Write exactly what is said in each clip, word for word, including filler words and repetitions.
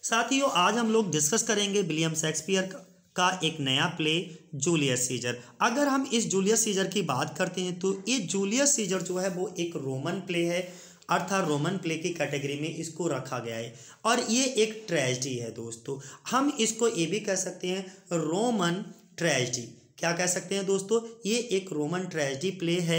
साथियों, आज हम लोग डिस्कस करेंगे विलियम शेक्सपियर का एक नया प्ले जूलियस सीजर। अगर हम इस जूलियस सीजर की बात करते हैं तो ये जूलियस सीजर जो है वो एक रोमन प्ले है, अर्थात रोमन प्ले की कैटेगरी में इसको रखा गया है और ये एक ट्रेजेडी है दोस्तों। हम इसको ये भी कह सकते हैं रोमन ट्रेजेडी। क्या कह सकते हैं दोस्तों? ये एक रोमन ट्रेजेडी प्ले है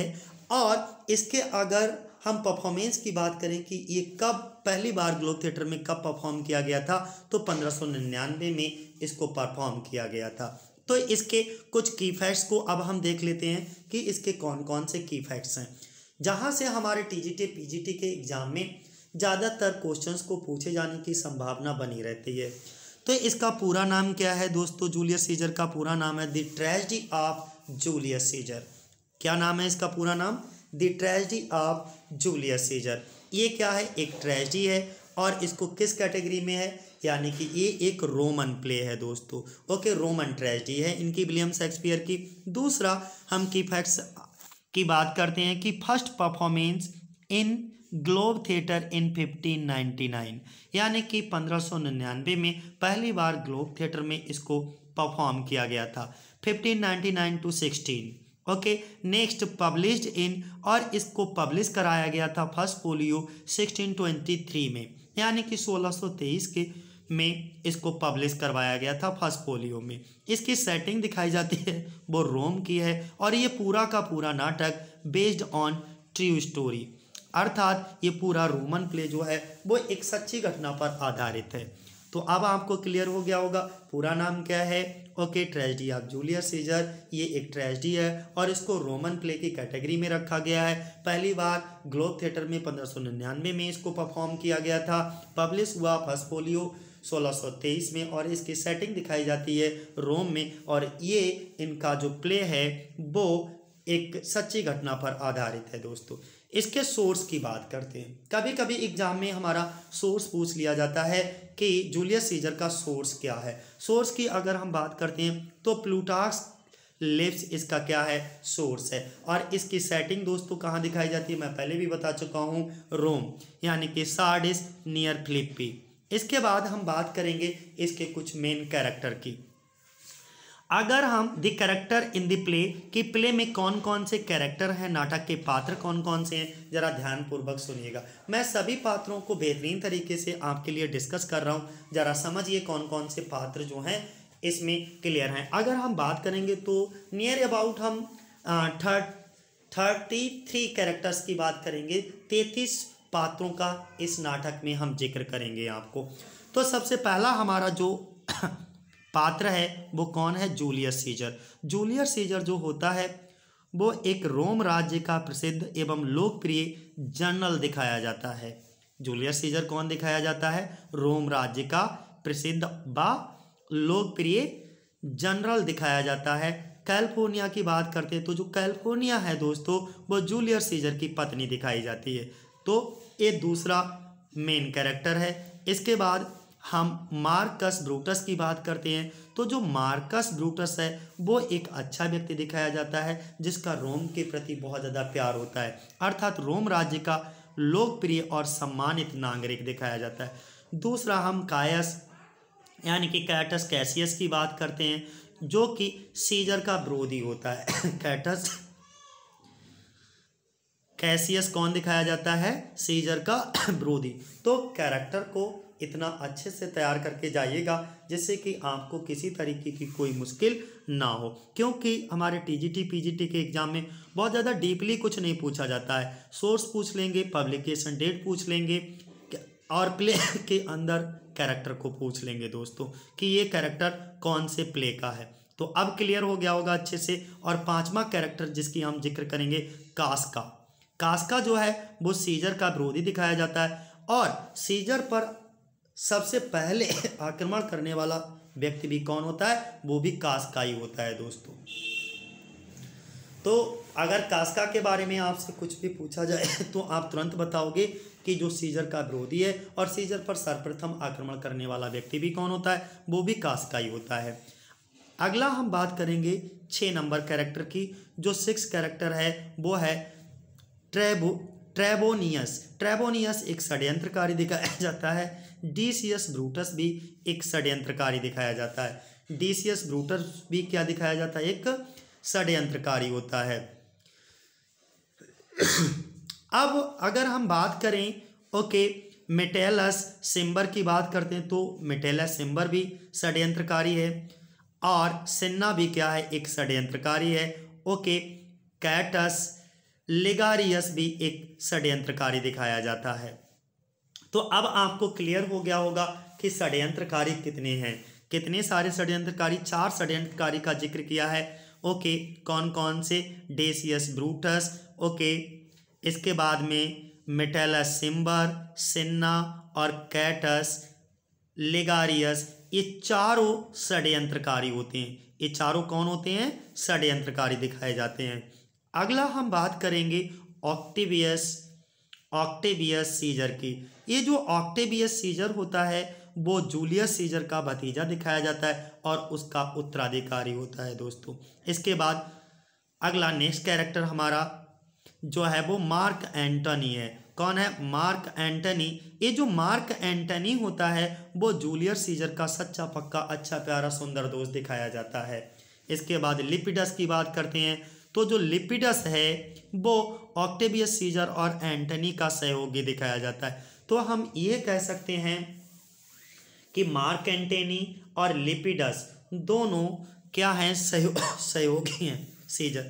और इसके अगर हम परफॉर्मेंस की बात करें कि ये कब पहली बार ग्लोब थिएटर में कब परफॉर्म किया गया था, तो पंद्रह सौ निन्यानवे में इसको परफॉर्म किया गया था। तो इसके कुछ की फैक्ट्स को अब हम देख लेते हैं कि इसके कौन कौन से की फैक्ट्स हैं, जहां से हमारे टीजीटी पीजीटी के एग्जाम में ज़्यादातर क्वेश्चंस को पूछे जाने की संभावना बनी रहती है। तो इसका पूरा नाम क्या है दोस्तों? जूलियस सीजर का पूरा नाम है the tragedy of Julius Caesar. क्या नाम है इसका पूरा नाम? The tragedy of Julius Caesar. ये क्या है? एक ट्रेजेडी है और इसको किस कैटेगरी में है, यानी कि ये एक रोमन प्ले है दोस्तों। ओके, रोमन ट्रेजेडी है इनकी, विलियम शेक्सपियर की। दूसरा हम की फैक्ट्स की बात करते हैं कि first performance in Globe theatre in fifteen ninety nine, यानी कि पंद्रह सौ निन्यानवे में पहली बार ग्लोब थिएटर में इसको परफॉर्म किया गया था, fifteen ninety nine to sixteen. Okay, next published in, और इसको पब्लिश कराया गया था first folio sixteen twenty three में, यानी कि सोलह सौ तेईस के में इसको पब्लिश करवाया गया था फर्स्ट फोलियो में। इसकी सेटिंग दिखाई जाती है वो रोम की है और ये पूरा का पूरा नाटक बेस्ड ऑन ट्रू स्टोरी, अर्थात ये पूरा रोमन प्ले जो है वो एक सच्ची घटना पर आधारित है। तो अब आपको क्लियर हो गया होगा पूरा नाम क्या है। Okay, tragedy of Julius Caesar, ये एक ट्रेजेडी है और इसको रोमन प्ले की कैटेगरी में रखा गया है। पहली बार ग्लोब थिएटर में पंद्रह सौ निन्यानवे में इसको परफॉर्म किया गया था, पब्लिश हुआ फर्स्ट फोलियो सोलह सौ तेईस में और इसकी सेटिंग दिखाई जाती है रोम में, और ये इनका जो प्ले है वो एक सच्ची घटना पर आधारित है दोस्तों। इसके सोर्स की बात करते हैं। कभी कभी एग्जाम में हमारा सोर्स पूछ लिया जाता है कि जूलियस सीजर का सोर्स क्या है। सोर्स की अगर हम बात करते हैं तो प्लूटार्क्स लिव्स इसका क्या है? सोर्स है। और इसकी सेटिंग दोस्तों कहाँ दिखाई जाती है? मैं पहले भी बता चुका हूँ, रोम, यानी कि सार्डिस नियर फिलिप्पी। इसके बाद हम बात करेंगे इसके कुछ मेन कैरेक्टर की। अगर हम the character in the play कि प्ले में कौन कौन से कैरेक्टर हैं, नाटक के पात्र कौन कौन से हैं, जरा ध्यानपूर्वक सुनिएगा। मैं सभी पात्रों को बेहतरीन तरीके से आपके लिए डिस्कस कर रहा हूं, जरा समझिए कौन कौन से पात्र जो हैं इसमें क्लियर हैं। अगर हम बात करेंगे तो नियर अबाउट हम थर्ड थर्टी थ्री कैरेक्टर्स की बात करेंगे, तैंतीस पात्रों का इस नाटक में हम जिक्र करेंगे आपको। तो सबसे पहला हमारा जो पात्र है वो कौन है? Julius Caesar. जूलियस सीजर जो होता है वो एक रोम राज्य का प्रसिद्ध एवं लोकप्रिय जनरल दिखाया जाता है। जूलियस सीजर कौन दिखाया जाता है? रोम राज्य का प्रसिद्ध व लोकप्रिय जनरल दिखाया जाता है। कैलिफोर्निया की बात करते हैं तो जो कैलिफोर्निया है दोस्तों वो जूलियस सीजर की पत्नी दिखाई जाती है। तो ये दूसरा मेन कैरेक्टर है। इसके बाद हम मार्कस ब्रूटस की बात करते हैं तो जो मार्कस ब्रूटस है वो एक अच्छा व्यक्ति दिखाया जाता है जिसका रोम के प्रति बहुत ज़्यादा प्यार होता है, अर्थात रोम राज्य का लोकप्रिय और सम्मानित नागरिक दिखाया जाता है। दूसरा हम कायस यानी कि कैटस कैसियस की बात करते हैं जो कि सीजर का विरोधी होता है। कैटस कैसियस कौन दिखाया जाता है? सीजर का विरोधी। तो कैरेक्टर को इतना अच्छे से तैयार करके जाइएगा जिससे कि आपको किसी तरीके की कोई मुश्किल ना हो, क्योंकि हमारे टीजीटी पीजीटी के एग्जाम में बहुत ज़्यादा डीपली कुछ नहीं पूछा जाता है। सोर्स पूछ लेंगे, पब्लिकेशन डेट पूछ लेंगे और प्ले के अंदर कैरेक्टर को पूछ लेंगे दोस्तों कि ये कैरेक्टर कौन से प्ले का है। तो अब क्लियर हो गया होगा अच्छे से। और पांचवा कैरेक्टर जिसकी हम जिक्र करेंगे, कास्का। कास्का जो है वो सीजर का विरोधी दिखाया जाता है और सीजर पर सबसे पहले आक्रमण करने वाला व्यक्ति भी कौन होता है? वो भी कास्का ही होता है दोस्तों। तो अगर कास्का के बारे में आपसे कुछ भी पूछा जाए तो आप तुरंत बताओगे कि जो सीजर का विरोधी है और सीजर पर सर्वप्रथम आक्रमण करने वाला व्यक्ति भी कौन होता है? वो भी कास्का ही होता है। अगला हम बात करेंगे छः नंबर कैरेक्टर की। जो सिक्स कैरेक्टर है वो है ट्रेबो ट्रेबोनियस। ट्रेबोनियस एक षड्यंत्रकारी दिखाया जाता है डीसियस ब्रूटस भी एक षड्यंत्रकारी दिखाया जाता है। डीसियस ब्रूटस भी क्या दिखाया जाता है, एक षड्यंत्रकारी होता है। अब अगर हम बात करें ओके मेटेलस सिम्बर की बात करते हैं, तो मेटेलस सिम्बर भी षड्यंत्रकारी है और सिन्ना भी क्या है, एक षड्यंत्रकारी है। ओके कैटस लिगारियस भी एक षड्यंत्रकारी दिखाया जाता है। तो अब आपको क्लियर हो गया होगा कि षड्यंत्रकारी कितने हैं, कितने सारे षड्यंत्रकारी, चार षड्यंत्रकारी का जिक्र किया है। ओके कौन कौन से, डेसियस ब्रूटस, ओके इसके बाद में मेटेलस सिम्बर, सिन्ना और कैटस लिगारियस, ये चारों षड्यंत्रकारी होते हैं। ये चारों कौन होते हैं, षड्यंत्रकारी दिखाए जाते हैं। अगला हम बात करेंगे ऑक्टेवियस ऑक्टेवियस सीजर की। ये जो ऑक्टेवियस सीजर होता है वो जूलियस सीजर का भतीजा दिखाया जाता है और उसका उत्तराधिकारी होता है दोस्तों। इसके बाद अगला नेक्स्ट कैरेक्टर हमारा जो है वो मार्क एंटनी है। कौन है, मार्क एंटनी। ये जो मार्क एंटनी होता है वो जूलियस सीजर का सच्चा पक्का अच्छा प्यारा सुंदर दोस्त दिखाया जाता है। इसके बाद लिपिडस की बात करते हैं, तो जो लिपिडस है वो ऑक्टेवियस सीजर और एंटनी का सहयोगी दिखाया जाता है। तो हम ये कह सकते हैं कि मार्क एंटनी और लिपिडस दोनों क्या हैं, सहयोगी हैं सीजर।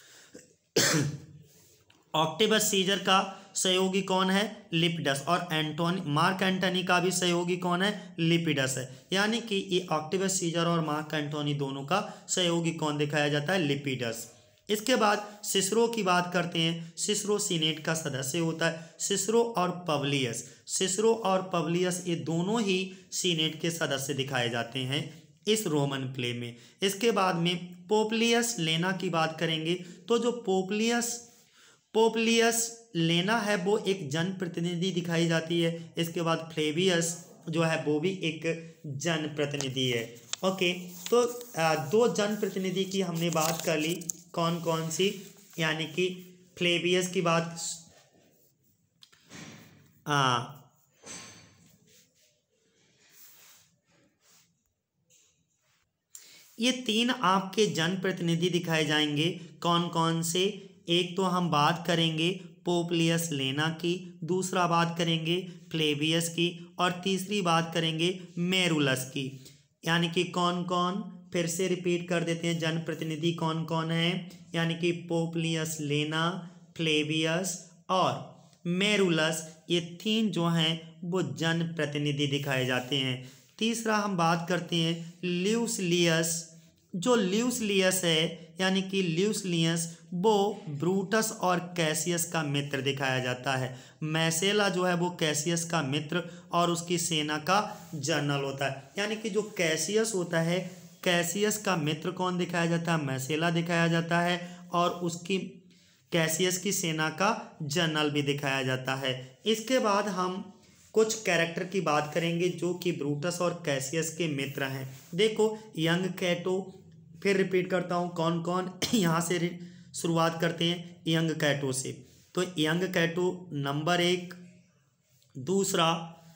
ऑक्टेवियस सीजर का सहयोगी कौन है, लिपिडस, और एंटोनी मार्क एंटनी का भी सहयोगी कौन है, लिपिडस है। यानी कि ये ऑक्टेवियस सीजर और मार्क एंटनी दोनों का सहयोगी कौन दिखाया जाता है, लिपिडस। इसके बाद सिसरो की बात करते हैं। सिसरो सीनेट का सदस्य होता है। सिसरो और पब्लियस सिसरो और पब्लियस ये दोनों ही सीनेट के सदस्य दिखाए जाते हैं इस रोमन प्ले में। इसके बाद में पोपलियस लेना की बात करेंगे, तो जो पोपलियस पोपलियस लेना है वो एक जनप्रतिनिधि दिखाई जाती है। इसके बाद फ्लेवियस जो है वो भी एक जनप्रतिनिधि है। ओके तो आ, दो जनप्रतिनिधि की हमने बात कर ली, कौन कौन सी, यानी कि फ्लेवियस की बात आ, ये तीन आपके जनप्रतिनिधि दिखाए जाएंगे। कौन कौन से, एक तो हम बात करेंगे पोपलियस लेना की, दूसरा बात करेंगे फ्लेवियस की और तीसरी बात करेंगे मेरुलस की। यानी कि कौन कौन, फिर से रिपीट कर देते हैं, जनप्रतिनिधि कौन कौन है, यानी कि पोपलियस लेना, फ्लेवियस और मेरुलस, ये तीन जो हैं वो जनप्रतिनिधि दिखाए जाते हैं। तीसरा हम बात करते हैं ल्यूसलियस। जो ल्यूसलियस है यानी कि ल्यूसलियस वो ब्रूटस और कैसियस का मित्र दिखाया जाता है। मैसेला जो है वो कैसियस का मित्र और उसकी सेना का जनरल होता है। यानी कि जो कैसियस होता है, कैसियस का मित्र कौन दिखाया जाता है, मैसेला दिखाया जाता है और उसकी कैसियस की सेना का जनरल भी दिखाया जाता है। इसके बाद हम कुछ कैरेक्टर की बात करेंगे जो कि ब्रूटस और कैसियस के मित्र हैं। देखो यंग कैटो, फिर रिपीट करता हूँ कौन कौन, यहाँ से शुरुआत करते हैं यंग कैटो से। तो यंग कैटो नंबर एक। दूसरा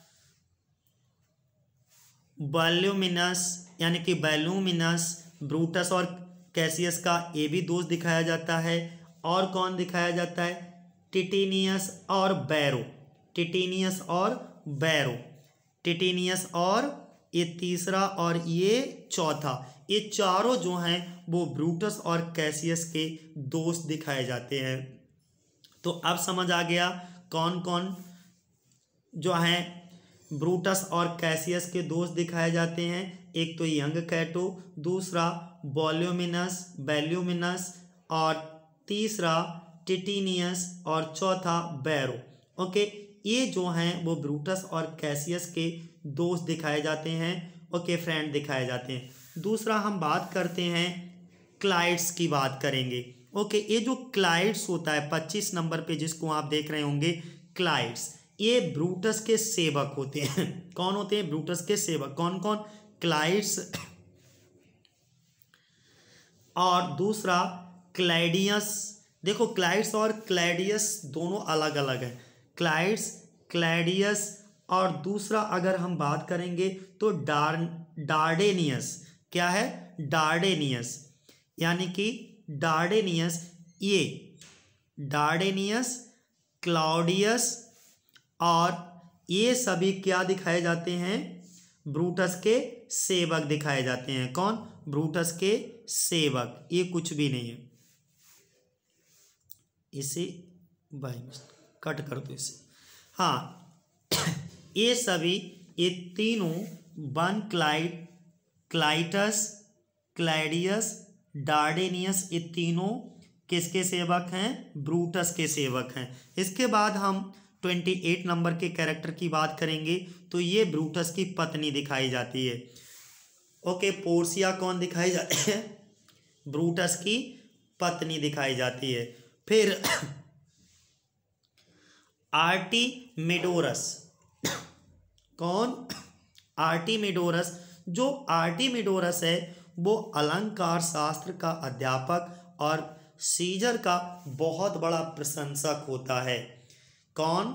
वॉल्यूमिनस, यानी कि वॉल्यूमिनस ब्रूटस और कैसियस का ये भी दोस्त दिखाया जाता है। और कौन दिखाया जाता है, टिटिनियस और बैरो, टिटिनियस और बैरो, टिटिनियस और ये तीसरा और ये चौथा, ये चारों जो हैं वो ब्रूटस और कैसियस के दोस्त दिखाए जाते हैं। तो अब समझ आ गया कौन कौन जो हैं ब्रूटस और कैसियस के दोस्त दिखाए जाते हैं। एक तो यंग कैटो, दूसरा वॉल्यूमिनस वैल्यूमिनस और तीसरा टिटिनियस और चौथा बैरो। ओके ये जो हैं वो ब्रूटस और कैसियस के दोस्त दिखाए जाते हैं। ओके फ्रेंड दिखाए जाते हैं। दूसरा हम बात करते हैं क्लाइड्स की बात करेंगे। ओके ये जो क्लाइड्स होता है पच्चीस नंबर पे जिसको आप देख रहे होंगे, क्लाइड्स ये ब्रूटस के सेवक होते हैं। कौन होते हैं, ब्रूटस के सेवक। कौन कौन, क्लाइड्स और दूसरा क्लैडियस। देखो क्लाइड्स और क्लैडियस दोनों अलग अलग हैं। क्लाइड्स, क्लैडियस और दूसरा अगर हम बात करेंगे तो डार डार्डेनियस, क्या है, डार्डेनियस, यानी कि डार्डेनियस, ये डार्डेनियस, क्लाउडियस और ये सभी क्या दिखाए जाते हैं, ब्रूटस के सेवक दिखाए जाते हैं। कौन, ब्रूटस के सेवक, ये कुछ भी नहीं है। इसे भाई कट कर दो इसे। हाँ ये सभी, ये तीनों वन क्लाइड क्लाइटस, क्लाइडियस, डार्डेनियस, ये तीनों किसके सेवक हैं, ब्रूटस के सेवक हैं। इसके बाद हम अट्ठाईस नंबर के कैरेक्टर की बात करेंगे तो ये ब्रूटस की पत्नी दिखाई जाती है। ओके, पोर्सिया कौन दिखाई जाती है, ब्रूटस की पत्नी दिखाई जाती है। फिर आर्टिमिडोरस, कौन, आर्टिमिडोरस, जो आर्टिमिडोरस है वो अलंकार शास्त्र का अध्यापक और सीजर का बहुत बड़ा प्रशंसक होता है। कौन,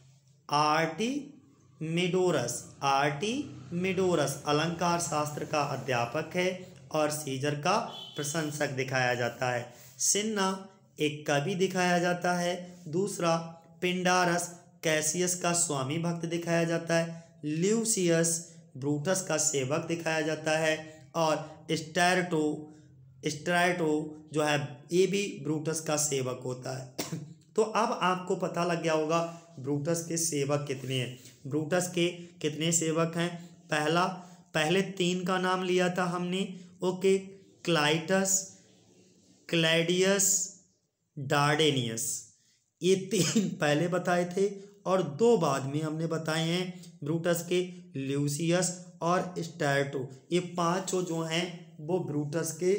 आर्टिमिडोरस, आर्टिमिडोरस अलंकार शास्त्र का अध्यापक है और सीजर का प्रशंसक दिखाया जाता है। सिन्ना एक कवि दिखाया जाता है। दूसरा पिंडारस कैसियस का स्वामी भक्त दिखाया जाता है। ल्यूसियस ब्रूटस का सेवक दिखाया जाता है और स्टैटो स्ट्रैटो जो है ये भी ब्रूटस का सेवक होता है। तो अब आपको पता लग गया होगा ब्रूटस के सेवक कितने हैं। ब्रूटस के कितने सेवक हैं, पहला पहले तीन का नाम लिया था हमने, ओके, क्लाइटस, क्लैडियस, डार्डेनियस, ये तीन पहले बताए थे और दो बाद में हमने बताए हैं ब्रूटस के, ल्यूसियस और स्टैटो। ये पांचों जो हैं वो ब्रूटस के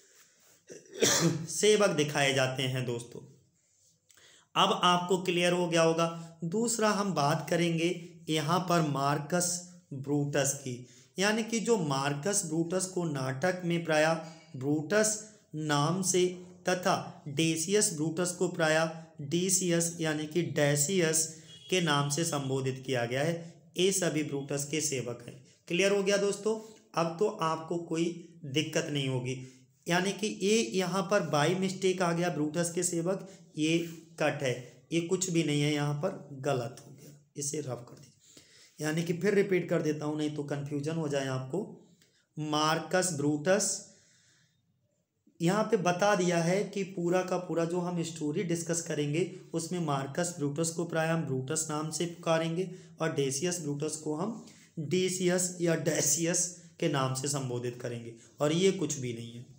सेवक दिखाए जाते हैं दोस्तों। अब आपको क्लियर हो गया होगा। दूसरा हम बात करेंगे यहाँ पर मार्कस ब्रूटस की, यानी कि जो मार्कस ब्रूटस को नाटक में प्रायः ब्रूटस नाम से तथा डेसियस ब्रूटस को प्रायः डीसियस यानी कि डेसियस के नाम से संबोधित किया गया है। ये सभी ब्रूटस के सेवक हैं। क्लियर हो गया दोस्तों। अब तो आपको कोई दिक्कत नहीं होगी, यानी कि ये यहाँ पर बाई मिस्टेक आ गया ब्रूटस के सेवक, ये कट है, ये कुछ भी नहीं है, यहाँ पर गलत हो गया, इसे रफ कर दीजिए। यानी कि फिर रिपीट कर देता हूँ नहीं तो कन्फ्यूजन हो जाए आपको। मार्कस ब्रूटस यहाँ पे बता दिया है कि पूरा का पूरा जो हम स्टोरी डिस्कस करेंगे उसमें मार्कस ब्रूटस को प्राय हम ब्रूटस नाम से पुकारेंगे और डेसियस ब्रूटस को हम डेसियस या डेसियस के नाम से संबोधित करेंगे, और ये कुछ भी नहीं है।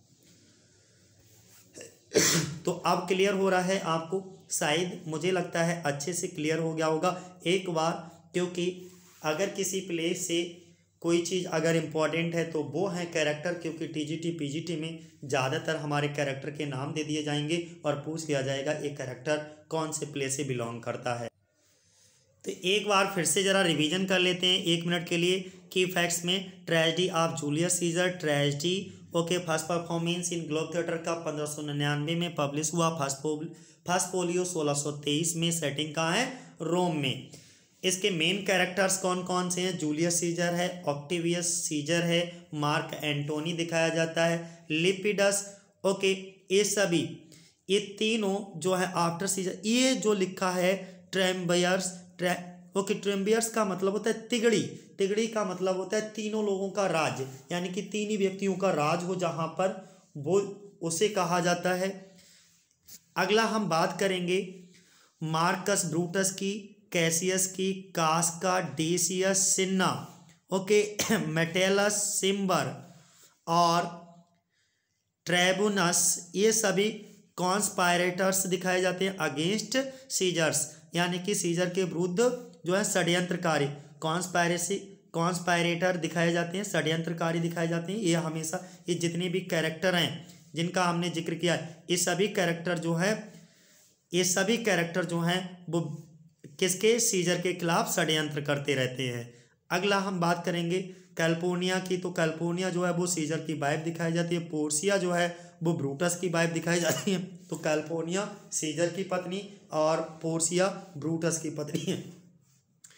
तो अब क्लियर हो रहा है आपको, शायद मुझे लगता है अच्छे से क्लियर हो गया होगा एक बार, क्योंकि अगर किसी प्ले से कोई चीज़ अगर इम्पॉर्टेंट है तो वो है कैरेक्टर, क्योंकि टीजीटी पीजीटी में ज़्यादातर हमारे कैरेक्टर के नाम दे दिए जाएंगे और पूछ लिया जाएगा ये कैरेक्टर कौन से प्ले से बिलोंग करता है। तो एक बार फिर से ज़रा रिवीजन कर लेते हैं एक मिनट के लिए की फैक्ट्स में। Tragedy of Julius Caesar, tragedy okay, first performance in Globe theatre का पंद्रह सौ निन्यानवे में पब्लिश हुआ। फर्स्ट फर्स्ट फोलियो सोलह सौ तेईस में, सेटिंग कहाँ है, रोम में। इसके मेन कैरेक्टर्स कौन कौन से हैं, जूलियस सीजर है, ऑक्टेवियस सीजर है, मार्क एंटोनी दिखाया जाता है, लिपिडस, ओके, ये सभी ये तीनों जो है आफ्टर सीजर। ये जो लिखा है ट्रेम्बियर्स, ट्रे ओके, ट्रेम्बियर्स का मतलब होता है तिगड़ी, तिगड़ी का मतलब होता है तीनों लोगों का राज, यानी कि तीन ही व्यक्तियों का राज हो जहाँ पर, वो उसे कहा जाता है। अगला हम बात करेंगे मार्कस ब्रूटस की, कैसियस की, कास्का, डेसियस, सिन्ना, ओके, मेटेलस, सिम्बर और ट्रेबुनस, ये सभी कॉन्स्पायरेटर्स दिखाए जाते हैं अगेंस्ट सीजर्स, यानी कि सीजर के विरुद्ध जो है षड्यंत्रकारी, कॉन्स्पायरेसी कॉन्स्पायरेटर दिखाए जाते हैं, षड्यंत्रकारी दिखाए जाते हैं। ये हमेशा ये जितने भी कैरेक्टर हैं जिनका हमने जिक्र किया है, ये सभी कैरेक्टर जो है ये सभी कैरेक्टर जो हैं वो किसके, सीजर के खिलाफ षड्यंत्र करते रहते हैं। अगला हम बात करेंगे कैल्पोनिया की, तो कैल्पोनिया जो है वो सीजर की वाइफ दिखाई जाती है, पोर्सिया जो है वो ब्रूटस की वाइफ दिखाई जाती है। तो कैल्पोनिया सीजर की पत्नी और पोर्सिया ब्रूटस की पत्नी है।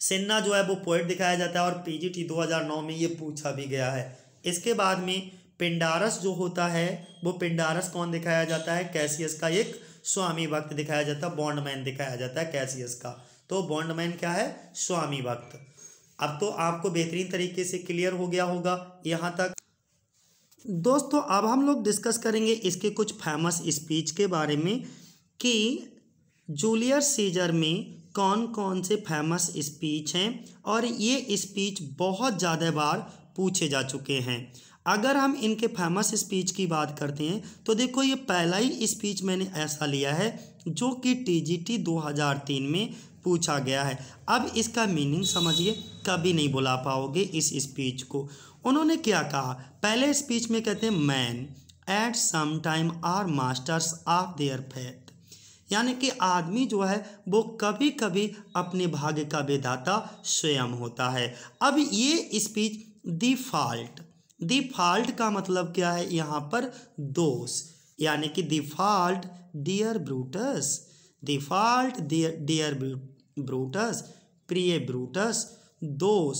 सिन्हा जो है वो पोएट दिखाया जाता है और पीजीटी दो हज़ार नौ में ये पूछा भी गया है। इसके बाद में पिंडारस जो होता है वो पिंडारस कौन दिखाया जाता है, कैसियस का एक स्वामी भक्त दिखाया जाता है, बॉन्डमैन दिखाया जाता है कैसियस का। तो बॉन्डमैन क्या है, स्वामी भक्त। अब तो आपको बेहतरीन तरीके से क्लियर हो गया होगा यहाँ तक। दोस्तों अब हम लोग डिस्कस करेंगे इसके कुछ फेमस स्पीच के बारे में कि जूलियस सीजर में कौन कौन से फेमस स्पीच हैं और ये स्पीच बहुत ज़्यादा बार पूछे जा चुके हैं। अगर हम इनके फेमस स्पीच की बात करते हैं तो देखो ये पहला ही स्पीच मैंने ऐसा लिया है जो कि टीजीटी दो हज़ार तीन में पूछा गया है। अब इसका मीनिंग समझिए, कभी नहीं बुला पाओगे इस स्पीच को। उन्होंने क्या कहा, पहले स्पीच में कहते हैं men at some time are masters of their fate, यानी कि आदमी जो है वो कभी कभी अपने भाग्य का विधाता स्वयं होता है। अब ये speech the fault, the fault का मतलब क्या है यहाँ पर, दोष, यानी कि the fault dear Brutus, the fault dear dear Brutus, प्रिय ब्रूटस, दोष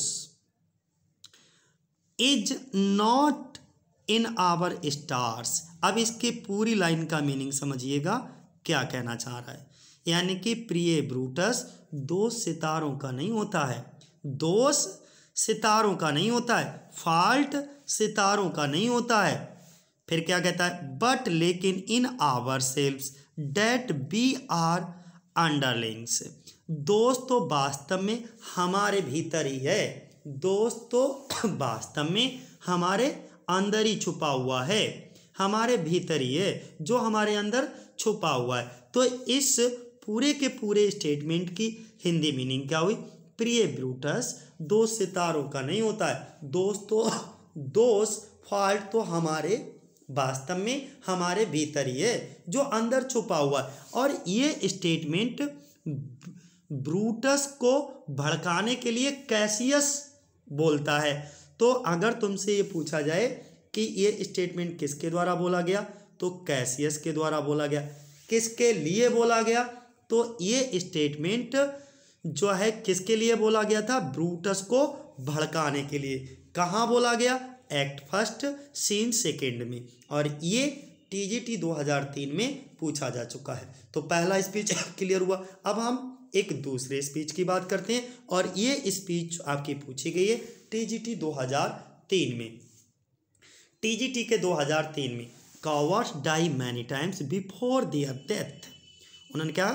is not in our stars. अब इसके पूरी लाइन का मीनिंग समझिएगा क्या कहना चाह रहा है, यानी कि प्रिय ब्रूटस दोष सितारों का नहीं होता है, दोष सितारों का नहीं होता है, फॉल्ट सितारों का नहीं होता है। फिर क्या कहता है, बट लेकिन in ourselves that we are underlings, दोस्त तो वास्तव में हमारे भीतर ही है, दोस्त तो वास्तव में हमारे अंदर ही छुपा हुआ है, हमारे भीतर ही है, जो हमारे अंदर छुपा हुआ है। तो इस पूरे के पूरे स्टेटमेंट की हिंदी मीनिंग क्या हुई, प्रिय ब्रूटस दोस्त सितारों का नहीं होता है, दोस्त तो दोस्त फॉल्ट तो हमारे वास्तव में हमारे भीतर ही है, जो अंदर छुपा हुआ है। और ये स्टेटमेंट ब्रूटस को भड़काने के लिए कैसियस बोलता है। तो अगर तुमसे ये पूछा जाए कि ये स्टेटमेंट किसके द्वारा बोला गया, तो कैसियस के द्वारा बोला गया। किसके लिए बोला गया, तो ये स्टेटमेंट जो है किसके लिए बोला गया था, ब्रूटस को भड़काने के लिए। कहाँ बोला गया, एक्ट फर्स्ट सीन सेकेंड में, और ये टीजीटी दो हज़ार तीन में पूछा जा चुका है। तो पहला स्पीच क्लियर हुआ। अब हम एक दूसरे स्पीच की बात करते हैं और ये स्पीच आपकी पूछी गई है टीजीटी दो हज़ार तीन में। टीजीटी के दो हज़ार तीन में, cowards die many times before their death. उन्होंने क्या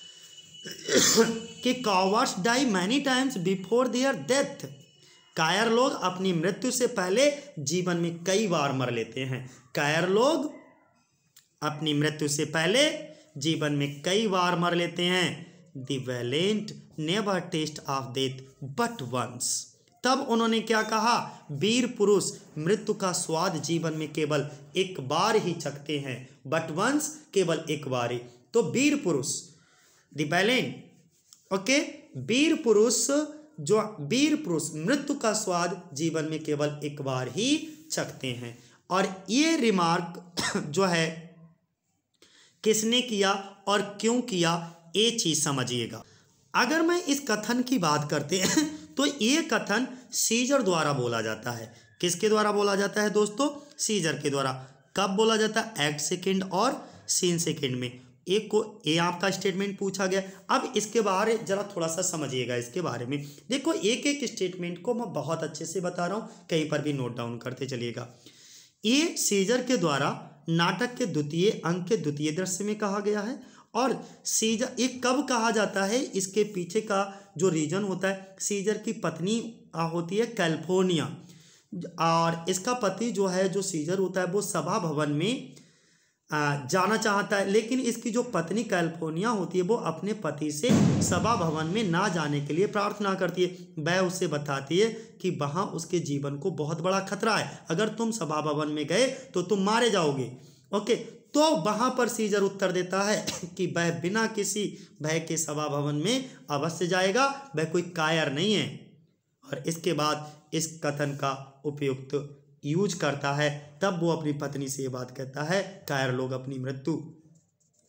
कि cowards die many times before their death, कायर लोग अपनी मृत्यु से पहले जीवन में कई बार मर लेते हैं। कायर लोग अपनी मृत्यु से पहले जीवन में कई बार मर लेते हैं। The valiant never taste of death but once. तब उन्होंने क्या कहा, वीर पुरुष मृत्यु का स्वाद जीवन में केवल एक बार ही चखते हैं, बट वंस केवल एक बार ही। तो वीर पुरुष द वैलेंट, ओके, वीर पुरुष जो वीर पुरुष मृत्यु का स्वाद जीवन में केवल एक बार ही चखते हैं। और ये रिमार्क जो है किसने किया और क्यों किया, ये चीज समझिएगा। अगर मैं इस कथन की बात करते हैं तो ये कथन सीजर द्वारा बोला जाता है। किसके द्वारा बोला जाता है दोस्तों, सीजर के द्वारा। कब बोला जाता है, एक्ट सेकेंड और सीन सेकेंड में। एक को ये आपका स्टेटमेंट पूछा गया। अब इसके बारे जरा थोड़ा सा समझिएगा इसके बारे में। देखो एक एक स्टेटमेंट को मैं बहुत अच्छे से बता रहा हूँ, कहीं पर भी नोट डाउन करते चलिएगा। ये सीजर के द्वारा नाटक के द्वितीय अंक के द्वितीय दृश्य में कहा गया है। और सीजर ये कब कहा जाता है, इसके पीछे का जो रीजन होता है, सीजर की पत्नी होती है कैलिफोर्निया, और इसका पति जो है जो सीजर होता है वो सभा भवन में जाना चाहता है, लेकिन इसकी जो पत्नी कैलिफोर्निया होती है वो अपने पति से सभा भवन में ना जाने के लिए प्रार्थना करती है। वह उसे बताती है कि वहाँ उसके जीवन को बहुत बड़ा खतरा है, अगर तुम सभा भवन में गए तो तुम मारे जाओगे। ओके, तो वहाँ पर सीजर उत्तर देता है कि वह बिना किसी भय के सभा भवन में अवश्य जाएगा, वह कोई कायर नहीं है। और इसके बाद इस कथन का उपयुक्त यूज करता है, तब वो अपनी पत्नी से ये बात कहता है, कायर लोग अपनी मृत्यु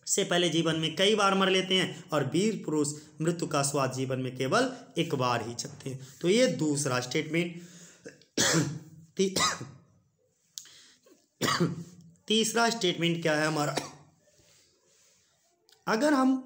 से पहले जीवन में कई बार मर लेते हैं और वीर पुरुष मृत्यु का स्वाद जीवन में केवल एक बार ही चखते हैं। तो ये दूसरा स्टेटमेंट। ती, तीसरा स्टेटमेंट क्या है हमारा, अगर हम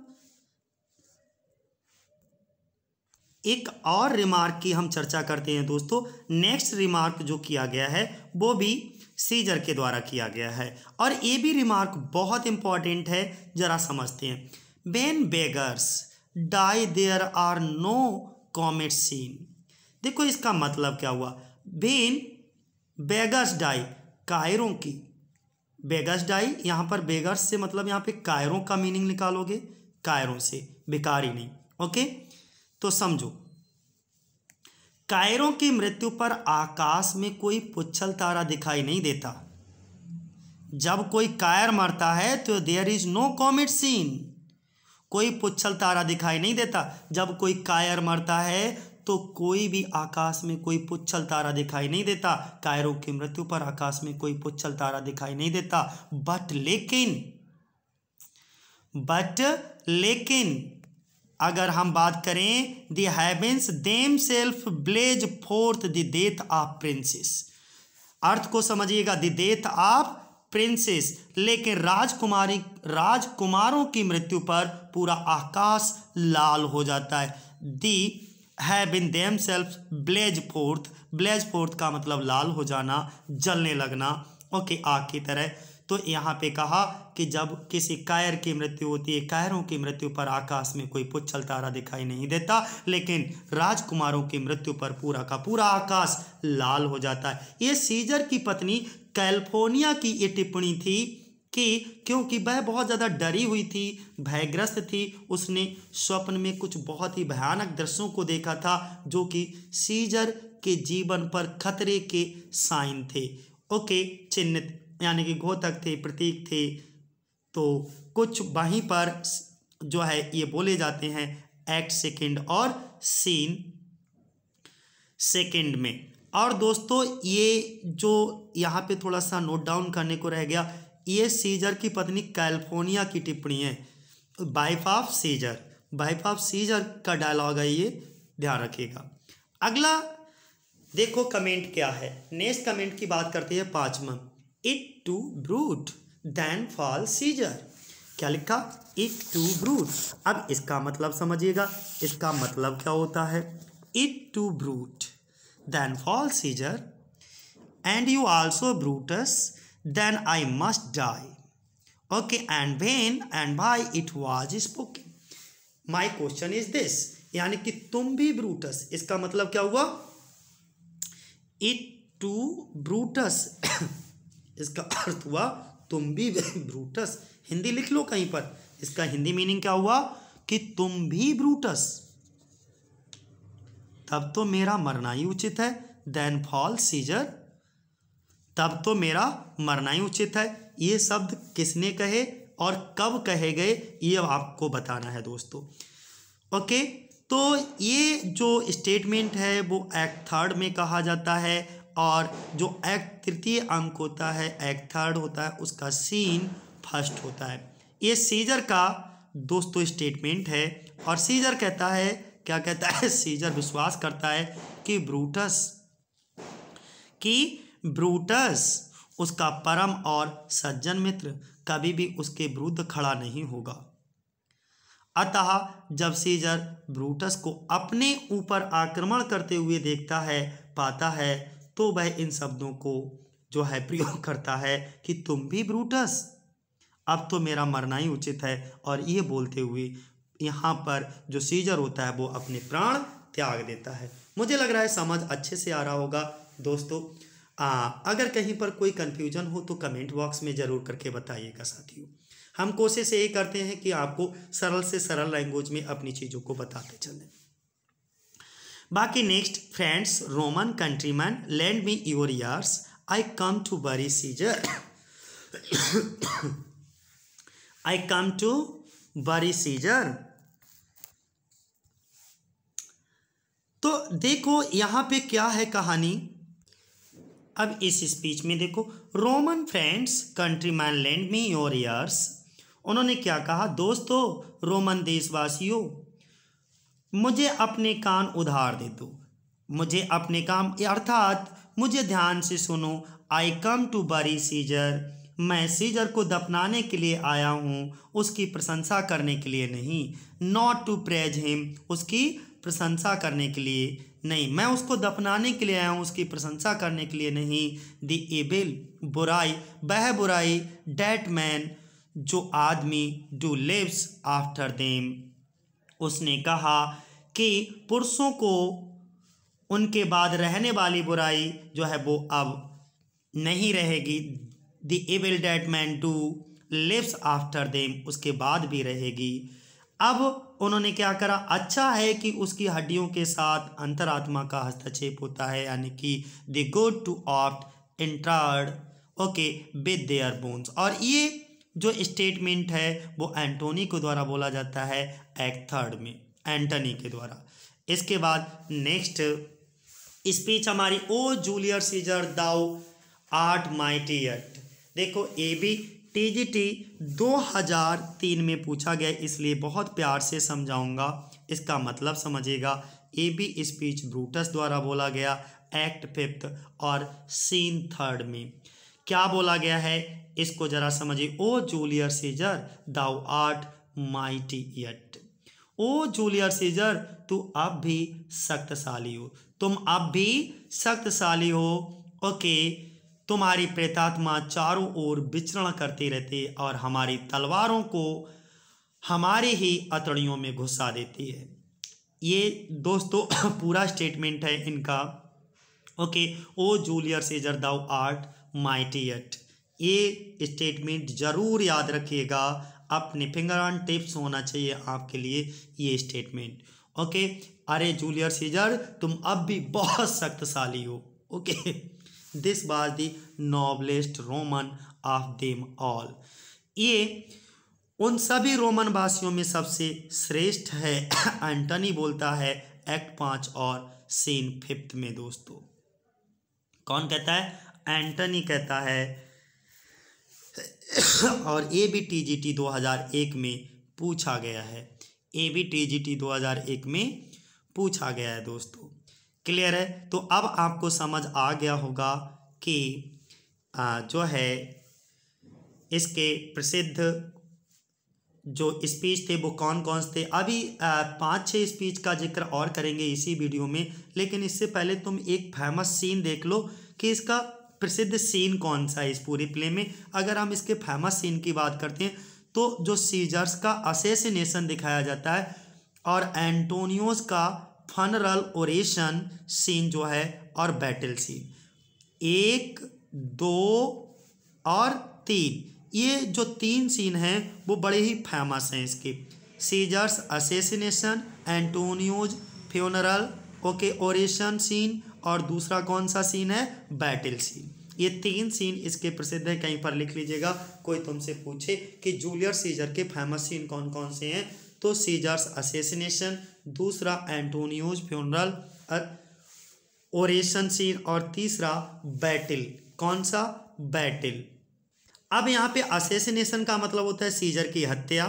एक और रिमार्क की हम चर्चा करते हैं दोस्तों, नेक्स्ट रिमार्क जो किया गया है वो भी सीजर के द्वारा किया गया है और ये भी रिमार्क बहुत इंपॉर्टेंट है, जरा समझते हैं। When beggars die there are no comet seen. देखो इसका मतलब क्या हुआ, व्हेन बेगर्स डाई, कायरों की, बेगर्स डाई, यहाँ पर बेगर्स से मतलब यहाँ पे कायरों का मीनिंग निकालोगे, कायरों से, भिखारी नहीं। ओके, तो समझो, कायरों की मृत्यु पर आकाश में कोई पुच्छल तारा दिखाई नहीं देता। जब कोई कायर मरता है तो there is no comet seen, कोई पुच्छल तारा दिखाई नहीं देता। जब कोई कायर मरता है तो कोई भी आकाश में कोई पुच्छल तारा दिखाई नहीं देता। कायरों की मृत्यु पर आकाश में कोई पुच्छल तारा दिखाई नहीं देता। बट लेकिन बट लेकिन अगर हम बात करें, the heavens themselves blaze forth the death of princes, अर्थ को समझिएगा, द डेथ ऑफ प्रिंसेस, लेकिन राजकुमारी राजकुमारों की मृत्यु पर पूरा आकाश लाल हो जाता है। The heaven themselves blaze forth, blaze forth का मतलब लाल हो जाना, जलने लगना, ओके, आग की तरह। तो यहाँ पे कहा कि जब किसी कायर की मृत्यु होती है, कायरों की मृत्यु पर आकाश में कोई पुच्छल तारा दिखाई नहीं देता, लेकिन राजकुमारों की मृत्यु पर पूरा का पूरा आकाश लाल हो जाता है। ये सीजर की पत्नी कैलिफोर्निया की ये टिप्पणी थी कि क्योंकि वह बहुत ज़्यादा डरी हुई थी, भयग्रस्त थी, उसने स्वप्न में कुछ बहुत ही भयानक दृश्यों को देखा था जो कि सीजर के जीवन पर खतरे के साइन थे, ओके, चिन्ह यानी कि घोतक थे, प्रतीक थे। तो कुछ वहीं पर जो है ये बोले जाते हैं एक्ट सेकंड और सीन सेकंड में। और दोस्तों ये जो यहाँ पे थोड़ा सा नोट डाउन करने को रह गया, ये सीजर की पत्नी कैलिफोर्निया की टिप्पणी है, wife of Caesar, wife of Caesar का डायलॉग है ये, ध्यान रखिएगा। अगला देखो कमेंट क्या है, नेक्स्ट कमेंट की बात करते हैं पांचवा, et tu Brute then fall Caesar. क्या लिखा, इट टू ब्रूट। अब इसका मतलब समझिएगा, इसका मतलब क्या होता है, et tu Brute then fall Caesar and you also Brutus then I must die, okay, and when and why it was spoken. My question is this, यानी कि तुम भी ब्रूटस, इसका मतलब क्या हुआ, इट टू ब्रूटस इसका अर्थ हुआ तुम भी ब्रूटस। हिंदी लिख लो कहीं पर, इसका हिंदी मीनिंग क्या हुआ कि तुम भी ब्रूटस, तब तो मेरा मरना ही उचित है। देन फॉल सीजर, तब तो मेरा मरना ही उचित है। ये शब्द किसने कहे और कब कहे गए ये आपको बताना है दोस्तों, ओके। तो ये जो स्टेटमेंट है वो एक्ट थर्ड में कहा जाता है और जो एक्ट तृतीय अंक होता है, एक्ट थर्ड होता है, उसका सीन फर्स्ट होता है। ये सीजर का दोस्तों स्टेटमेंट है और सीजर कहता है, क्या कहता है, सीजर विश्वास करता है कि ब्रूटस कि ब्रूटस उसका परम और सज्जन मित्र कभी भी उसके विरुद्ध खड़ा नहीं होगा। अतः जब सीजर ब्रूटस को अपने ऊपर आक्रमण करते हुए देखता है, पाता है, तो वह इन शब्दों को जो है प्रयोग करता है कि तुम भी ब्रूटस, अब तो मेरा मरना ही उचित है। और ये बोलते हुए यहाँ पर जो सीजर होता है वो अपने प्राण त्याग देता है। मुझे लग रहा है समझ अच्छे से आ रहा होगा दोस्तों। आ, अगर कहीं पर कोई कन्फ्यूजन हो तो कमेंट बॉक्स में ज़रूर करके बताइएगा साथियों। हम कोशिश यही करते हैं कि आपको सरल से सरल लैंग्वेज में अपनी चीज़ों को बताते चलें। बाकी next, friends Roman countrymen lend me your ears I come to bury Caesar, I come to bury Caesar. तो देखो यहाँ पे क्या है कहानी। अब इस स्पीच में देखो, Roman friends countrymen lend me your ears, उन्होंने क्या कहा, दोस्तों रोमन देशवासियों, मुझे अपने कान उधार दे दो, मुझे अपने काम अर्थात मुझे ध्यान से सुनो। I come to bury Caesar, मैं सीजर को दफनाने के लिए आया हूँ, उसकी प्रशंसा करने के लिए नहीं। नॉट टू प्रेज हिम, उसकी प्रशंसा करने के लिए नहीं, मैं उसको दफनाने के लिए आया हूँ, उसकी प्रशंसा करने के लिए नहीं। द एबिल, बुराई, वह बुराई, डेट मैन, जो आदमी, डू लिव्स आफ्टर देम, उसने कहा कि पुरुषों को उनके बाद रहने वाली बुराई जो है वो अब नहीं रहेगी। The evil that men do lives after them, उसके बाद भी रहेगी। अब उन्होंने क्या करा, अच्छा है कि उसकी हड्डियों के साथ अंतरात्मा का हस्तक्षेप होता है, यानी कि the good too oft interred okay with their bones. और ये जो स्टेटमेंट है वो एंटोनी के द्वारा बोला जाता है एक्ट थर्ड में, एंटनी के द्वारा। इसके बाद नेक्स्ट स्पीच हमारी, O Julius Caesar thou art mighty yet. देखो A B T G T दो हज़ार तीन में पूछा गया, इसलिए बहुत प्यार से समझाऊंगा, इसका मतलब समझिएगा। ए बी स्पीच ब्रूटस द्वारा बोला गया एक्ट फिफ्थ और सीन थर्ड में। क्या बोला गया है इसको जरा समझिए। O Julius Caesar thou art mighty yet, ओ जूलियस सीजर तू अब भी शक्तिशाली हो, तुम अब भी शक्तिशाली हो। ओके, तुम्हारी प्रेतात्मा चारों ओर विचरण करती रहती है और हमारी तलवारों को हमारे ही अतड़ियों में घुसा देती है। ये दोस्तों पूरा स्टेटमेंट है इनका। Okay, O Julius Caesar thou art mighty yet, ये स्टेटमेंट जरूर याद रखिएगा, अपने फिंगर ऑन टिप्स होना चाहिए आपके लिए ये स्टेटमेंट। ओके, अरे जूलियस सीजर तुम अब भी बहुत शक्तिशाली हो। Okay, this was the noblest Roman of them all, ये उन सभी रोमन वासियों में सबसे श्रेष्ठ है। एंटनी बोलता है एक्ट पाँच और सीन फिफ्थ में। दोस्तों कौन कहता है? एंटनी कहता है। और A B T G T दो हज़ार एक में पूछा गया है, A B T G T दो हज़ार एक में पूछा गया है। दोस्तों क्लियर है? तो अब आपको समझ आ गया होगा कि आ, जो है इसके प्रसिद्ध जो स्पीच थे वो कौन कौन से थे। अभी पाँच छः स्पीच का जिक्र और करेंगे इसी वीडियो में, लेकिन इससे पहले तुम एक फेमस सीन देख लो कि इसका प्रसिद्ध सीन कौन सा है इस पूरी प्ले में। अगर हम इसके फेमस सीन की बात करते हैं तो जो सीजर्स का असैसिनेशन दिखाया जाता है और एंटोनियोस का फनरल ओरेशन सीन जो है और बैटल सीन, एक दो और तीन, ये जो तीन सीन हैं वो बड़े ही फेमस हैं इसके। Caesar's assassination, Antonio's funeral, okay oration scene, और दूसरा कौन सा सीन है? Battle scene. ये तीन सीन इसके प्रसिद्ध है, कहीं पर लिख लीजिएगा। कोई तुमसे पूछे कि जूलियस सीजर के फेमस सीन कौन कौन से हैं, तो सीजर्स असैसिनेशन, दूसरा एंटोनियोज फ्यूनरल ओरेशन सीन, और तीसरा बैटल। कौन सा? बैटल। अब यहाँ पे असैसिनेशन का मतलब होता है सीजर की हत्या,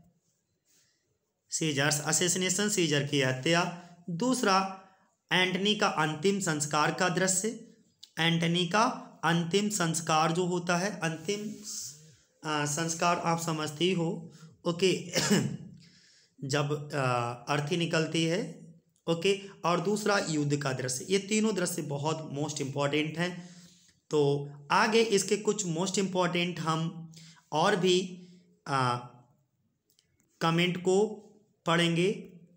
सीजर्स असैसिनेशन सीजर की हत्या। दूसरा एंटनी का अंतिम संस्कार का दृश्य, एंटनी का अंतिम संस्कार जो होता है, अंतिम आ, संस्कार आप समझते ही हो। ओके जब अर्थी निकलती है। ओके, और दूसरा युद्ध का दृश्य। ये तीनों दृश्य बहुत मोस्ट इम्पॉर्टेंट हैं। तो आगे इसके कुछ मोस्ट इम्पॉर्टेंट हम और भी आ, कमेंट को पढ़ेंगे।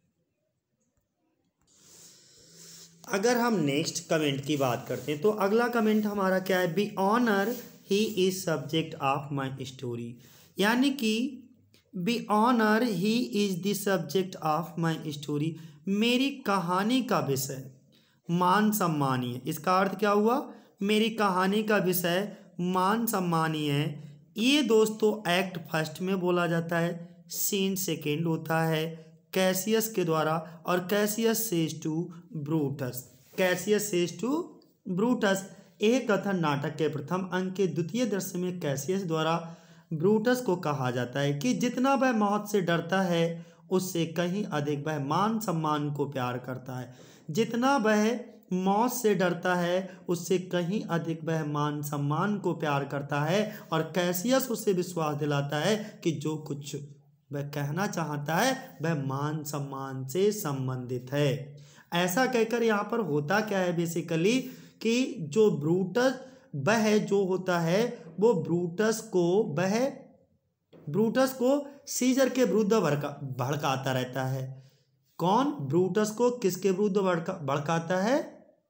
अगर हम नेक्स्ट कमेंट की बात करते हैं तो अगला कमेंट हमारा क्या है? Be honour he is subject of my story, यानी कि be honour he is the subject of my story, मेरी कहानी का विषय मान सम्मानीय। इसका अर्थ क्या हुआ? मेरी कहानी का विषय मान सम्मानीय है। ये दोस्तों एक्ट फर्स्ट में बोला जाता है, सीन सेकेंड होता है कैसियस के द्वारा, और Cassius says to Brutus, Cassius says to Brutus. यह कथन नाटक के प्रथम अंक के द्वितीय दृश्य में कैसियस द्वारा ब्रूटस को कहा जाता है कि जितना वह मौत से डरता है उससे कहीं अधिक वह मान सम्मान को प्यार करता है। जितना वह मौत से डरता है उससे कहीं अधिक वह मान सम्मान को प्यार करता है, और कैसियस उसे विश्वास दिलाता है कि जो कुछ वह कहना चाहता है वह मान सम्मान से संबंधित है। ऐसा कहकर यहाँ पर होता क्या है बेसिकली कि जो ब्रूटस वह जो होता है वो ब्रूटस को वह ब्रूटस को सीजर के विरुद्ध भड़का भड़काता रहता है। कौन? ब्रूटस को किसके विरुद्ध भड़का भड़काता है?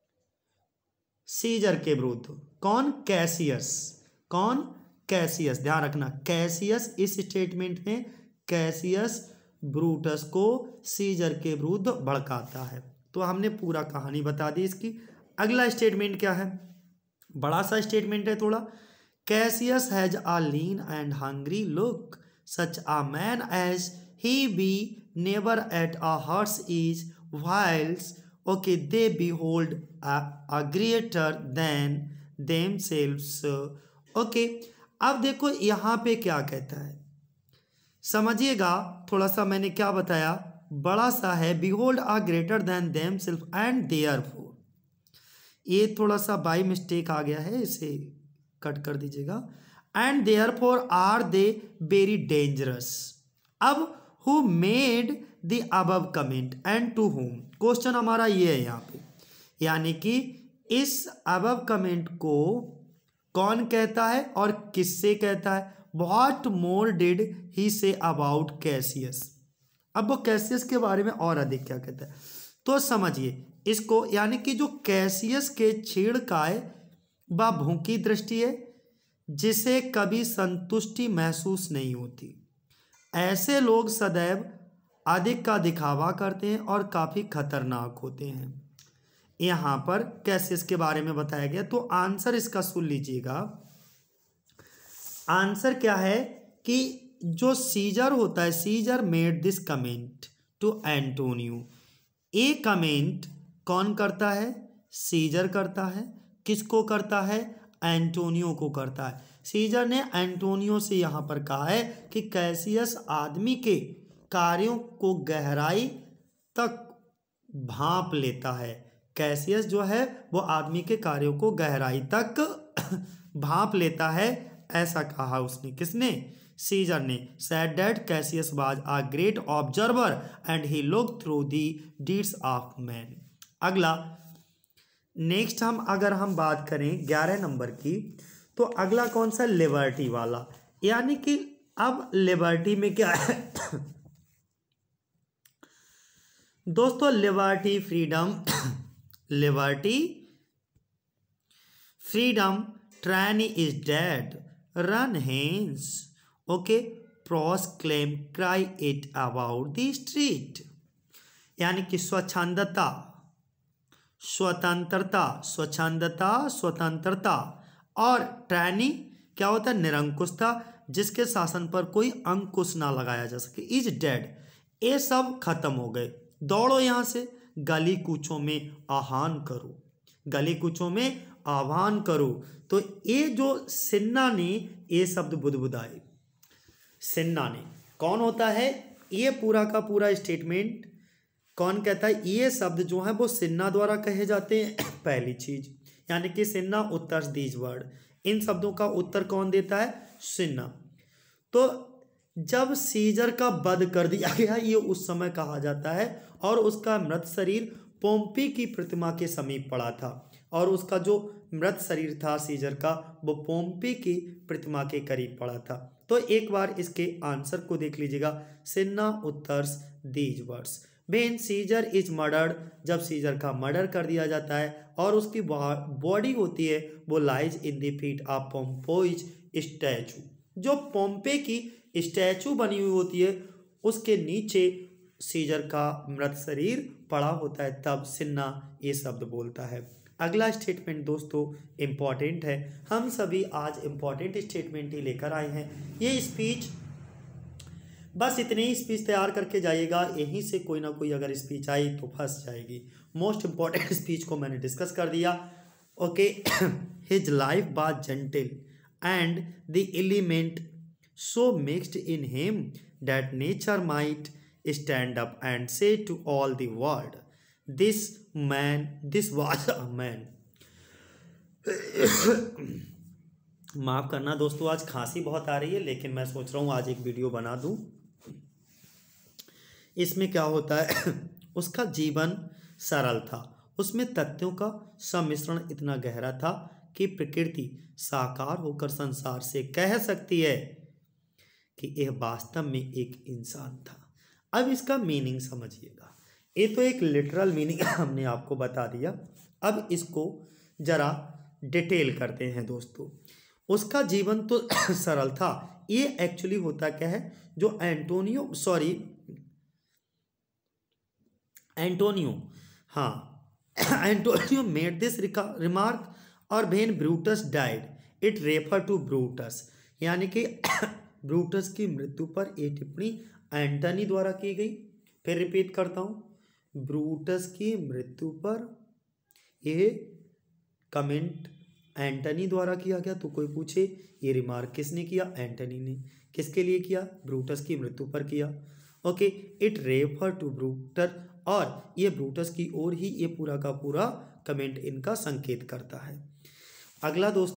सीजर के विरुद्ध। कौन? कैसियस। कौन? कैसियस। ध्यान रखना, कैसियस इस स्टेटमेंट में कैसियस ब्रूटस को सीजर के विरुद्ध भड़काता है। तो हमने पूरा कहानी बता दी इसकी। अगला स्टेटमेंट क्या है? बड़ा सा स्टेटमेंट है थोड़ा। Cassius has a lean and hungry look, such a man as he be never at a heart's ease whilst okay they behold a, a greater than themselves। Okay okay, अब देखो यहाँ पे क्या कहता है, समझिएगा थोड़ा सा। मैंने क्या बताया? बड़ा सा है, behold a greater than themselves and therefore। ये थोड़ा सा बाई मिस्टेक आ गया है, इसे कट कर दीजिएगा। And therefore are they very dangerous। अब who made the above comment and to whom? Question हमारा ये है यहाँ पे, यानी कि इस above comment को कौन कहता है और किससे कहता है? What more did he say about Cassius? अब वो कैसियस के बारे में और अधिक क्या कहता है तो समझिए इसको, यानी कि जो कैसियस के छेड़खाए व भूखी दृष्टि है जिसे कभी संतुष्टि महसूस नहीं होती, ऐसे लोग सदैव अधिक का दिखावा करते हैं और काफ़ी खतरनाक होते हैं। यहाँ पर कैसियस के बारे में बताया गया। तो आंसर इसका सुन लीजिएगा। आंसर क्या है कि जो सीजर होता है, Caesar made this comment to Antonio. ये कमेंट कौन करता है? सीजर करता है। किसको करता है? एंटोनियो को करता है। सीजर ने एंटोनियो से यहाँ पर कहा है कि कैसियस आदमी के कार्यों को गहराई तक भांप लेता है। कैसियस जो है वो आदमी के कार्यों को गहराई तक भांप लेता है, ऐसा कहा उसने। किसने? सीजर ने। said that Cassius was a great observer and he looked through the deeds of men। अगला नेक्स्ट हम अगर हम बात करें ग्यारह नंबर की, तो अगला कौन सा? लिबर्टी वाला। यानी कि अब लिबर्टी में क्या है दोस्तों? Liberty freedom liberty freedom tyranny is dead run hence okay proclaim cry it about the street. यानी कि स्वच्छंदता स्वतंत्रता स्वच्छंदता स्वतंत्रता और ट्रायनी क्या होता है? निरंकुशता, जिसके शासन पर कोई अंकुश ना लगाया जा सके। इज डेड, ये सब खत्म हो गए। दौड़ो यहाँ से, गली कूचों में आह्वान करो, गली कूचों में आह्वान करो। तो ये जो सिन्ना ने ये शब्द बुदबुदाए, सिन्ना ने कौन होता है? ये पूरा का पूरा स्टेटमेंट कौन कहता है? ये शब्द जो है वो सिन्ना द्वारा कहे जाते हैं। पहली चीज, यानी कि सिन्ना उत्तर दीज वर्ड, इन शब्दों का उत्तर कौन देता है? सिन्ना। तो जब सीजर का वध कर दिया गया, ये उस समय कहा जाता है, और उसका मृत शरीर पोम्पी की प्रतिमा के समीप पड़ा था, और उसका जो मृत शरीर था सीजर का वो पोम्पी की प्रतिमा के करीब पड़ा था। तो एक बार इसके आंसर को देख लीजिएगा। Cinna utters these words when Caesar is murdered, जब सीजर का मर्डर कर दिया जाता है और उसकी बॉडी होती है वो lies in the feet of Pompey's statue. जो पोम्पे की स्टैचू बनी हुई होती है उसके नीचे सीजर का मृत शरीर पड़ा होता है, तब सिन्ना ये शब्द बोलता है। अगला स्टेटमेंट दोस्तों इम्पॉर्टेंट है, हम सभी आज इम्पॉर्टेंट स्टेटमेंट ही लेकर आए हैं। ये स्पीच बस इतने ही स्पीच तैयार करके जाइएगा, यहीं से कोई ना कोई अगर स्पीच आई तो फंस जाएगी। मोस्ट इम्पॉर्टेंट स्पीच को मैंने डिस्कस कर दिया। Okay, his life was gentle and the element so mixed in him that nature might stand up and say to all the world, this man, this was a man. माफ करना दोस्तों, आज खांसी बहुत आ रही है, लेकिन मैं सोच रहा हूँ आज एक वीडियो बना दूँ। इसमें क्या होता है, उसका जीवन सरल था, उसमें तथ्यों का सम्मिश्रण इतना गहरा था कि प्रकृति साकार होकर संसार से कह सकती है कि यह वास्तव में एक इंसान था। अब इसका मीनिंग समझिएगा। ये तो एक लिटरल मीनिंग हमने आपको बता दिया। अब इसको जरा डिटेल करते हैं दोस्तों। उसका जीवन तो सरल था, ये एक्चुअली होता क्या है, जो एंटोनियो सॉरी एंटोनियो हाँ एंटोनियो मेड दिस रिमार्क और when Brutus died it refer to Brutus, यानी कि ब्रूटस की मृत्यु पर यह टिप्पणी एंटनी द्वारा की गई। फिर रिपीट करता हूँ, ब्रूटस की मृत्यु पर यह कमेंट एंटनी द्वारा किया गया। तो कोई पूछे ये रिमार्क किसने किया, एंटनी ने। किसके लिए किया, ब्रूटस की मृत्यु पर किया। Okay, it refer to Brutus, और ये ब्रूटस की ओर ही ये पूरा का पूरा कमेंट इनका संकेत करता है। अगला दोस्त,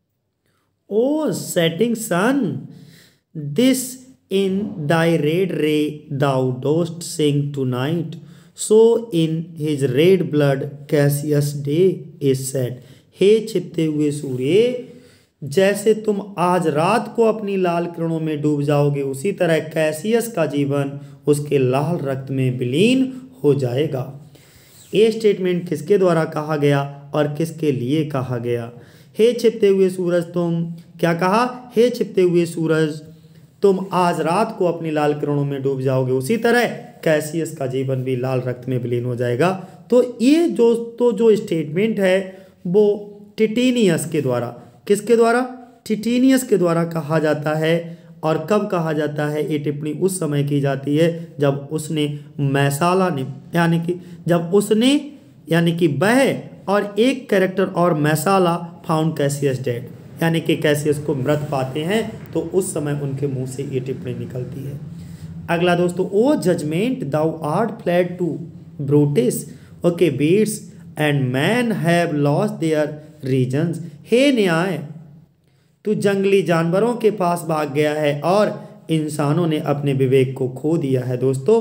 O setting sun, this in thy red rays thou dost sing tonight, so in his red blood Cassius day is set. हे छिपते हुए सूर्य, जैसे तुम आज रात को अपनी लाल किरणों में डूब जाओगे, उसी तरह कैसियस का जीवन उसके लाल रक्त में विलीन हो जाएगा। ये स्टेटमेंट किसके द्वारा कहा गया और किसके लिए कहा गया? हे छिपते हुए सूरज तुम, क्या कहा? हे छिपते हुए सूरज, तुम आज रात को अपनी लाल किरणों में डूब जाओगे, उसी तरह कैसियस का जीवन भी लाल रक्त में विलीन हो जाएगा। तो ये जो तो जो स्टेटमेंट है वो टिटेनियस के द्वारा, किसके द्वारा? टिटेनियस के द्वारा कहा जाता है। और कब कहा जाता है? ये टिप्पणी उस समय की जाती है जब उसने मैसाला ने, यानी कि जब उसने यानी कि वह और एक कैरेक्टर और मैसाला फाउंड कैसियस डेड, यानी कि कैसियस को मृत पाते हैं, तो उस समय उनके मुंह से ये टिप्पणी निकलती है। अगला दोस्तों, O judgement thou art fled to brutish, okay beasts and men have lost their reasons. हे न्याय, तू जंगली जानवरों के पास भाग गया है और इंसानों ने अपने विवेक को खो दिया है। दोस्तों,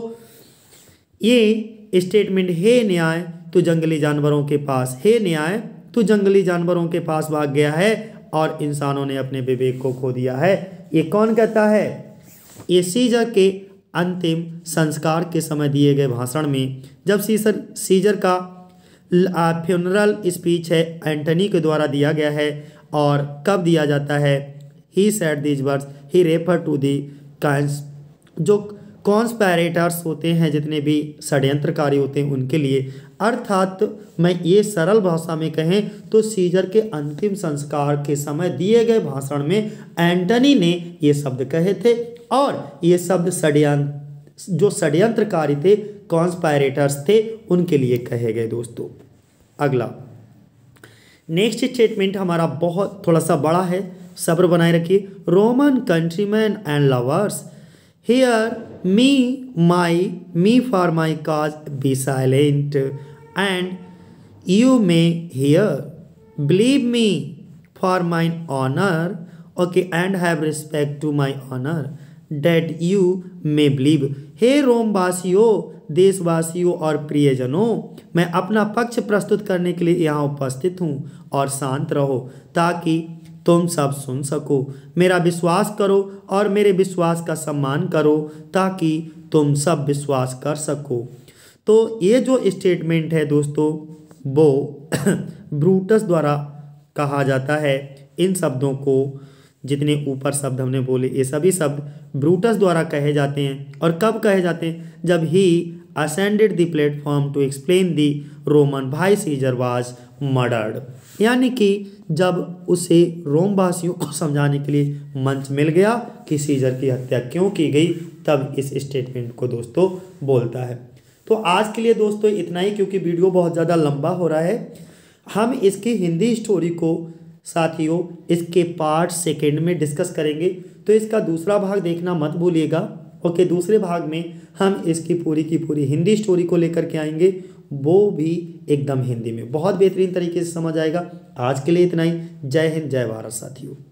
ये स्टेटमेंट हे न्याय तू जंगली जानवरों के पास, हे न्याय तू जंगली जानवरों के पास भाग गया है और इंसानों ने अपने विवेक को खो दिया है, ये कौन कहता है? ये सीजर के अंतिम संस्कार के समय दिए गए भाषण में, जब सीजर सीजर का फ्यूनरल स्पीच है एंटनी के द्वारा दिया गया है। और कब दिया जाता है? He said these words, he refer to the cons, जो कॉन्स्पैरेटर्स होते हैं, जितने भी षड्यंत्रकारी होते हैं उनके लिए। अर्थात मैं ये सरल भाषा में कहें तो सीजर के अंतिम संस्कार के समय दिए गए भाषण में एंटनी ने ये शब्द कहे थे, और ये शब्द षड्यंत्र जो षड्यंत्रकारी थे, कॉन्स्पैरेटर्स थे, उनके लिए कहे गए। दोस्तों, अगला नेक्स्ट स्टेटमेंट हमारा बहुत थोड़ा सा बड़ा है, सब्र बनाए रखिए। Roman countrymen and lovers, hear me my me for my cause be silent and you may hear, believe me for mine honour, okay and have respect to my honour that you may believe. हे रोमवासियों, देशवासियों और प्रियजनों, मैं अपना पक्ष प्रस्तुत करने के लिए यहाँ उपस्थित हूँ, और शांत रहो ताकि तुम सब सुन सको। मेरा विश्वास करो और मेरे विश्वास का सम्मान करो ताकि तुम सब विश्वास कर सको। तो ये जो स्टेटमेंट है दोस्तों, वो ब्रूटस द्वारा कहा जाता है। इन शब्दों को, जितने ऊपर शब्द हमने बोले, ये सभी शब्द ब्रूटस द्वारा कहे जाते हैं। और कब कहे जाते हैं? जब ही ascended the platform to explain the Roman why Caesar was murdered, यानी कि जब उसे रोमवासियों को समझाने के लिए मंच मिल गया कि सीजर की हत्या क्यों की गई, तब इस स्टेटमेंट को दोस्तों बोलता है। तो आज के लिए दोस्तों इतना ही, क्योंकि वीडियो बहुत ज़्यादा लंबा हो रहा है। हम इसकी हिंदी स्टोरी को साथियों इसके पार्ट सेकेंड में डिस्कस करेंगे। तो इसका दूसरा भाग देखना मत भूलिएगा। ओके, दूसरे भाग में हम इसकी पूरी की पूरी हिंदी स्टोरी को लेकर के आएंगे, वो भी एकदम हिंदी में, बहुत बेहतरीन तरीके से समझ आएगा। आज के लिए इतना ही। जय हिंद, जय भारत साथियों।